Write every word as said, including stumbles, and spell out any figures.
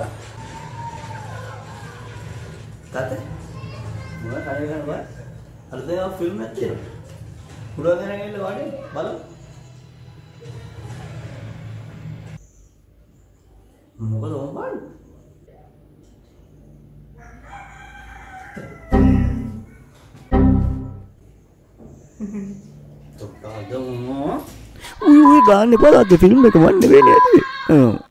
තාත්තේ මොනවා කරේ කරන බෑ අර දැන් ෆිල්ම් එකක් තියෙනවා පුරා දෙනා ගිහලා වාඩි බලමු මොකද ඕම් බලන්න තොක්කාදෝ උයි උයි ගාන්නේ බලද්දි ෆිල්ම් එක වන්නේ වෙන්නේ ඇති